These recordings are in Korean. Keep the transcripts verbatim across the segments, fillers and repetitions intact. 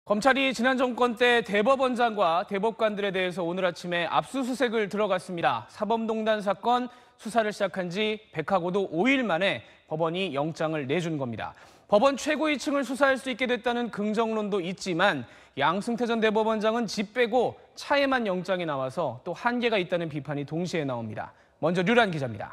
검찰이 지난 정권 때 대법원장과 대법관들에 대해서 오늘 아침에 압수수색을 들어갔습니다. 사법농단 사건 수사를 시작한 지 백하고도 오 일 만에 법원이 영장을 내준 겁니다. 법원 최고위층을 수사할 수 있게 됐다는 긍정론도 있지만 양승태 전 대법원장은 집 빼고 차에만 영장이 나와서 또 한계가 있다는 비판이 동시에 나옵니다. 먼저 류란 기자입니다.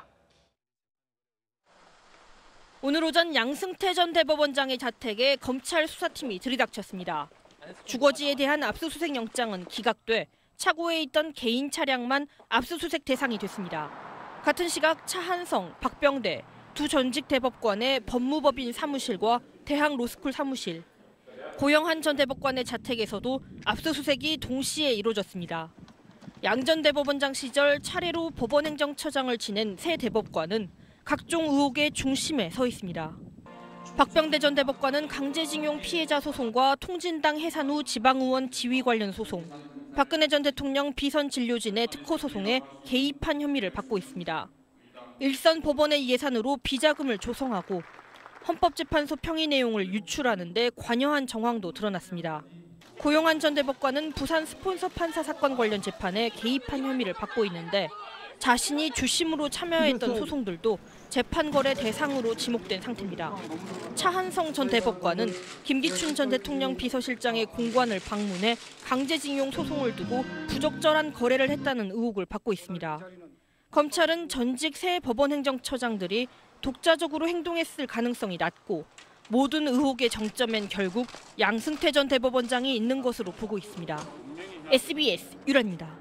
오늘 오전 양승태 전 대법원장의 자택에 검찰 수사팀이 들이닥쳤습니다. 주거지에 대한 압수수색 영장은 기각돼 차고에 있던 개인 차량만 압수수색 대상이 됐습니다. 같은 시각 차한성, 박병대 두 전직 대법관의 법무법인 사무실과 대학 로스쿨 사무실, 고영한 전 대법관의 자택에서도 압수수색이 동시에 이루어졌습니다. 양 전 대법원장 시절 차례로 법원행정처장을 지낸 새 대법관은 각종 의혹의 중심에 서 있습니다. 박병대 전 대법관은 강제징용 피해자 소송과 통진당 해산 후 지방의원 지위 관련 소송, 박근혜 전 대통령 비선 진료진의 특허 소송에 개입한 혐의를 받고 있습니다. 일선 법원의 예산으로 비자금을 조성하고 헌법재판소 평의 내용을 유출하는 데 관여한 정황도 드러났습니다. 고영한 전 대법관은 부산 스폰서 판사 사건 관련 재판에 개입한 혐의를 받고 있는데 자신이 주심으로 참여했던 소송들도 재판 거래 대상으로 지목된 상태입니다. 차한성 전 대법관은 김기춘 전 대통령 비서실장의 공관을 방문해 강제징용 소송을 두고 부적절한 거래를 했다는 의혹을 받고 있습니다. 검찰은 전직 새 법원행정처장들이 독자적으로 행동했을 가능성이 낮고 모든 의혹의 정점엔 결국 양승태 전 대법원장이 있는 것으로 보고 있습니다. 에스비에스 유란입니다.